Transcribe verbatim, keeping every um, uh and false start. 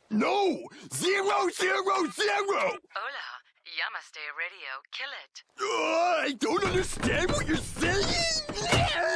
No! Zero, zero, zero! Hola, Yamaste Radio, kill it. Uh, I don't understand what you're saying!